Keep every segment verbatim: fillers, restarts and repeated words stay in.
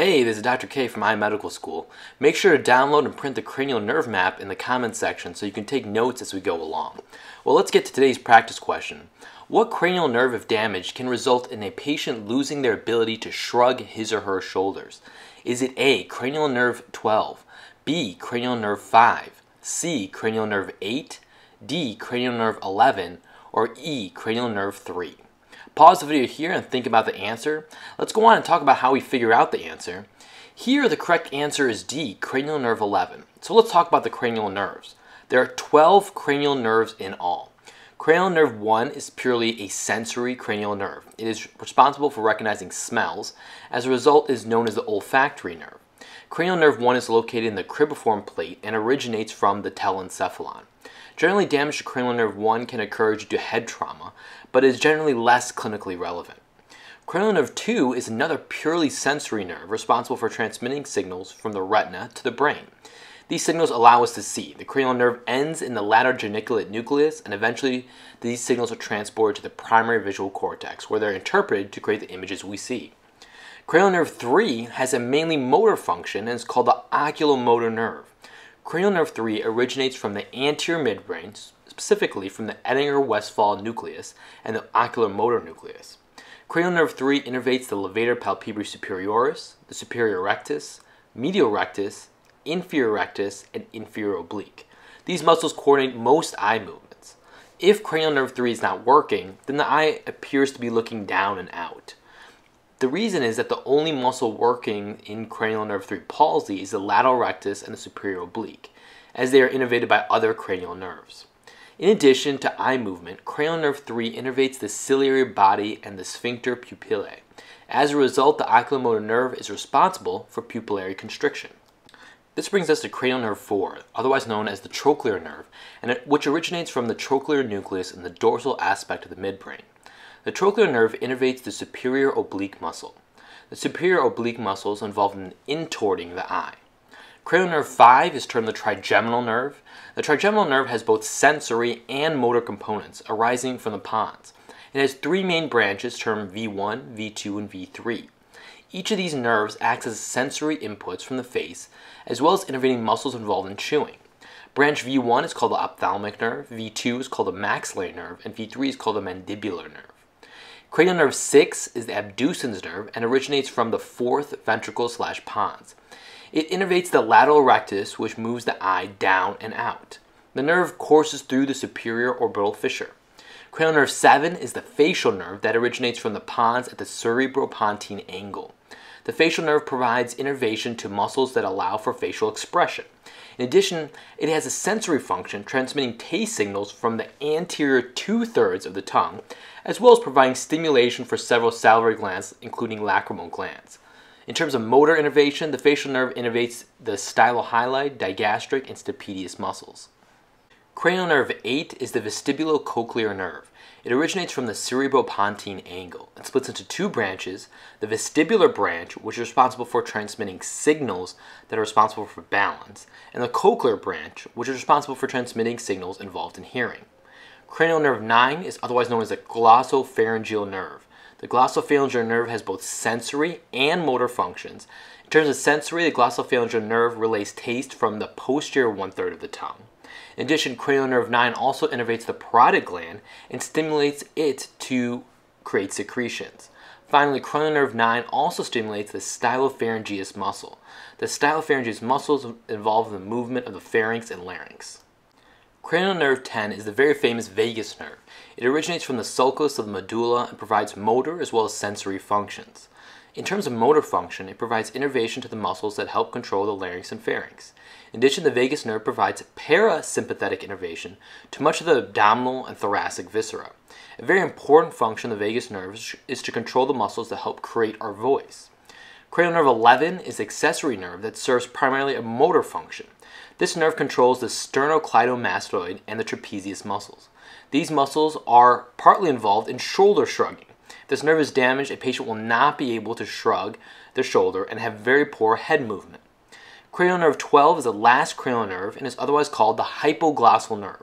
Hey, this is Doctor K from iMedicalSchool. Make sure to download and print the cranial nerve map in the comments section so you can take notes as we go along. Well, let's get to today's practice question. What cranial nerve, if damaged, can result in a patient losing their ability to shrug his or her shoulders? Is it A, cranial nerve twelve, B, cranial nerve five, C, cranial nerve eight, D, cranial nerve eleven, or E, cranial nerve three? Pause the video here and think about the answer. Let's go on and talk about how we figure out the answer. Here, the correct answer is D, cranial nerve eleven. So let's talk about the cranial nerves. There are twelve cranial nerves in all. Cranial nerve one is purely a sensory cranial nerve. It is responsible for recognizing smells. As a result, it is known as the olfactory nerve. Cranial nerve one is located in the cribriform plate and originates from the telencephalon. Generally, damage to cranial nerve one can occur due to head trauma, but is generally less clinically relevant. Cranial nerve two is another purely sensory nerve responsible for transmitting signals from the retina to the brain. These signals allow us to see. The cranial nerve ends in the lateral geniculate nucleus, and eventually these signals are transported to the primary visual cortex, where they're interpreted to create the images we see. Cranial nerve three has a mainly motor function and is called the oculomotor nerve. Cranial nerve three originates from the anterior midbrain, specifically from the Edinger-Westphal nucleus and the oculomotor nucleus. Cranial nerve three innervates the levator palpebrae superioris, the superior rectus, medial rectus, inferior rectus, and inferior oblique. These muscles coordinate most eye movements. If cranial nerve three is not working, then the eye appears to be looking down and out. The reason is that the only muscle working in cranial nerve three palsy is the lateral rectus and the superior oblique, as they are innervated by other cranial nerves. In addition to eye movement, cranial nerve three innervates the ciliary body and the sphincter pupillae. As a result, the oculomotor nerve is responsible for pupillary constriction. This brings us to cranial nerve four, otherwise known as the trochlear nerve, and it, which originates from the trochlear nucleus in the dorsal aspect of the midbrain. The trochlear nerve innervates the superior oblique muscle. The superior oblique muscle is involved in intorting the eye. Cranial nerve five is termed the trigeminal nerve. The trigeminal nerve has both sensory and motor components arising from the pons. It has three main branches termed V one, V two, and V three. Each of these nerves acts as sensory inputs from the face, as well as innervating muscles involved in chewing. Branch V one is called the ophthalmic nerve, V two is called the maxillary nerve, and V three is called the mandibular nerve. Cranial nerve six is the Abducens nerve and originates from the fourth ventricle slash pons. It innervates the lateral rectus, which moves the eye down and out. The nerve courses through the superior orbital fissure. Cranial nerve seven is the facial nerve that originates from the pons at the cerebropontine angle. The facial nerve provides innervation to muscles that allow for facial expression. In addition, it has a sensory function transmitting taste signals from the anterior two-thirds of the tongue, as well as providing stimulation for several salivary glands, including lacrimal glands. In terms of motor innervation, the facial nerve innervates the stylohyalide, digastric, and stapedius muscles. Cranial nerve eight is the Vestibulocochlear nerve. It originates from the cerebropontine angle. It splits into two branches, the vestibular branch, which is responsible for transmitting signals that are responsible for balance, and the cochlear branch, which is responsible for transmitting signals involved in hearing. Cranial nerve nine is otherwise known as the Glossopharyngeal Nerve. The Glossopharyngeal Nerve has both sensory and motor functions. In terms of sensory, the Glossopharyngeal Nerve relays taste from the posterior one-third of the tongue. In addition, cranial nerve nine also innervates the parotid gland and stimulates it to create secretions. Finally, cranial nerve nine also stimulates the stylopharyngeus muscle. The stylopharyngeus muscles involve the movement of the pharynx and larynx. Cranial nerve ten is the very famous vagus nerve. It originates from the sulcus of the medulla and provides motor as well as sensory functions. In terms of motor function, it provides innervation to the muscles that help control the larynx and pharynx. In addition, the vagus nerve provides parasympathetic innervation to much of the abdominal and thoracic viscera. A very important function of the vagus nerve is to control the muscles that help create our voice. Cranial nerve eleven is the accessory nerve that serves primarily a motor function. This nerve controls the sternocleidomastoid and the trapezius muscles. These muscles are partly involved in shoulder shrugging. If this nerve is damaged, a patient will not be able to shrug their shoulder and have very poor head movement. Cranial nerve twelve is the last cranial nerve and is otherwise called the hypoglossal nerve.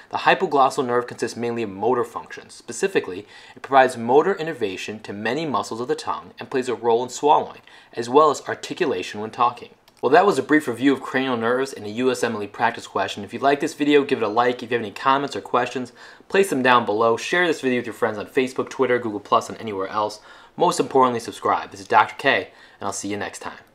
The hypoglossal nerve consists mainly of motor functions. Specifically, it provides motor innervation to many muscles of the tongue and plays a role in swallowing, as well as articulation when talking. Well, that was a brief review of cranial nerves and a U S M L E practice question. If you like this video, give it a like. If you have any comments or questions, place them down below. Share this video with your friends on Facebook, Twitter, Google plus, and anywhere else. Most importantly, subscribe. This is Doctor K, and I'll see you next time.